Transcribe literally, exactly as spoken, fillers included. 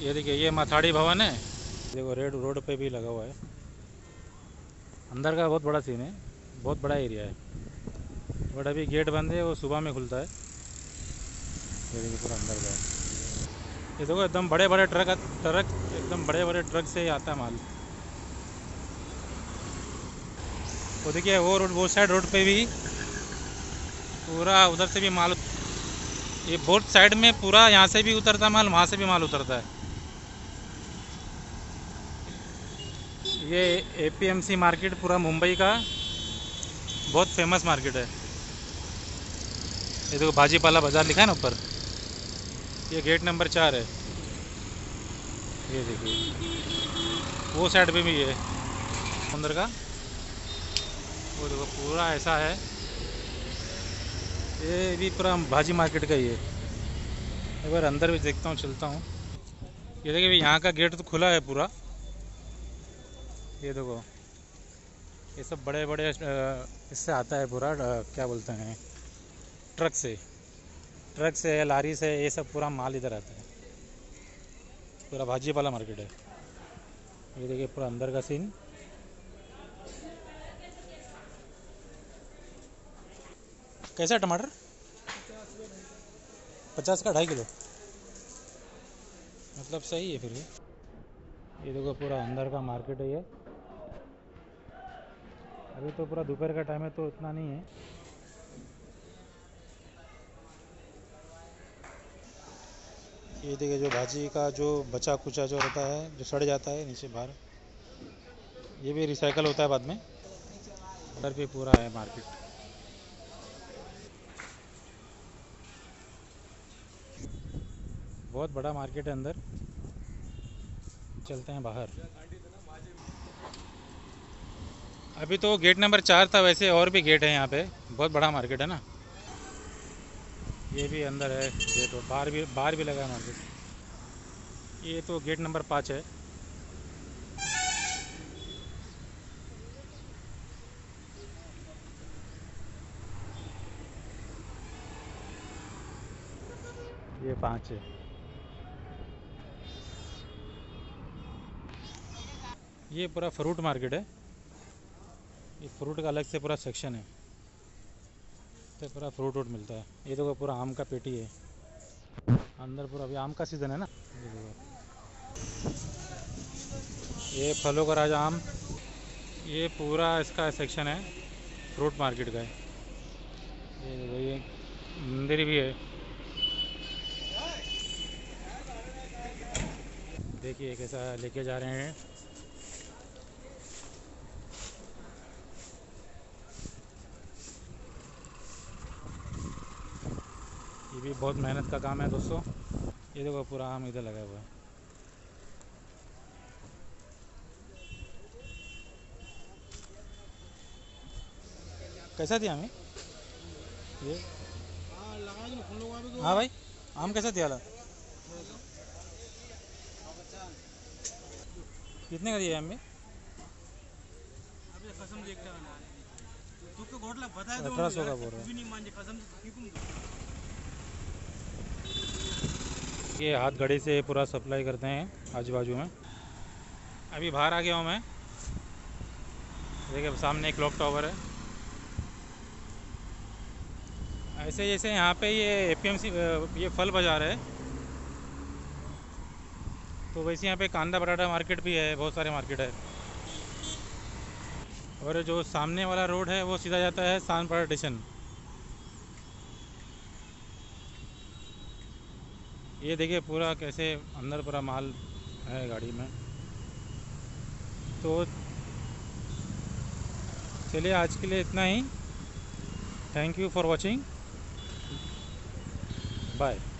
ये देखिए, ये माथाड़ी भवन है। देखो रेड रोड पे भी लगा हुआ है। अंदर का बहुत बड़ा सीन है, बहुत बड़ा एरिया है। बट अभी गेट बंद है, वो सुबह में खुलता है। ये देखिए पूरा अंदर का है। ये देखो एकदम बड़े बड़े ट्रक ट्रक एकदम बड़े बड़े ट्रक से आता है माल। वो देखिए वो रोड, वो साइड रोड पे भी पूरा, उधर से भी माल। ये बोथ साइड में पूरा, यहाँ से भी उतरता है माल, वहाँ से भी माल उतरता है। ये एपीएमसी मार्केट पूरा मुंबई का बहुत फेमस मार्केट है। ये देखो भाजीपाला बाजार लिखा है ना ऊपर। ये गेट नंबर चार है। ये देखिए वो साइड पे भी है अंदर का। वो देखो पूरा ऐसा है। ये भी पूरा भाजी मार्केट का ही है। एक बार अंदर भी देखता हूँ, चलता हूँ। ये देखिए यहाँ का गेट तो खुला है पूरा। ये देखो ये सब बड़े बड़े इससे आता है पूरा, क्या बोलते हैं, ट्रक से ट्रक से लारी से, ये सब पूरा माल इधर आता है। पूरा भाजी वाला मार्केट है। ये देखिए पूरा अंदर का सीन। कैसा टमाटर? पचास का ढाई किलो, मतलब सही है फिर भी। ये देखो पूरा अंदर का मार्केट है ये। अभी तो पूरा दोपहर का टाइम है तो इतना नहीं है। ये देखिए जो भाजी का जो बचा कुचा जो रहता है, जो सड़ जाता है नीचे बाहर, ये भी रिसाइकल होता है बाद में। अंदर भी पूरा है मार्केट। बहुत बड़ा मार्केट है अंदर। चलते हैं बाहर। अभी तो गेट नंबर चार था, वैसे और भी गेट है यहाँ पे। बहुत बड़ा मार्केट है ना। ये भी अंदर है गेट, और बाहर भी, बाहर भी लगा है मार्केट। ये तो गेट नंबर पाँच है। ये पाँच है। ये पूरा फ्रूट मार्केट है। ये फ्रूट का अलग से पूरा सेक्शन है, तो पूरा फ्रूट वूट मिलता है। ये देखो पूरा आम का पेटी है अंदर पूरा। अभी आम का सीज़न है ना। ये देखो ये फलों का राजा आम। ये पूरा इसका सेक्शन है, फ्रूट मार्केट का है। ये देखो ये मंदिर भी है। देखिए कैसा लेके जा रहे हैं। ये भी बहुत मेहनत का काम है दोस्तों। ये देखो पूरा आम इधर लगा हुआ है। कैसा दिया हमें ये? हाँ भाई, आम कैसा दिया ला? कितने का दिया हमें? अठारह सौ का बोल रहा है। ये हाथ घड़ी से पूरा सप्लाई करते हैं आजू बाजू में। अभी बाहर आ गया हूँ मैं। देखिए सामने एक क्लॉक टावर है। ऐसे जैसे यहाँ पे ये एपीएमसी, ये फल बाज़ार है, तो वैसे यहाँ पे कांदा बटाटा मार्केट भी है, बहुत सारे मार्केट है। और जो सामने वाला रोड है वो सीधा जाता है सानपाड़ा स्टेशन। ये देखिए पूरा कैसे अंदर पूरा माल है गाड़ी में। तो चलिए आज के लिए इतना ही। Thank you for watching, bye.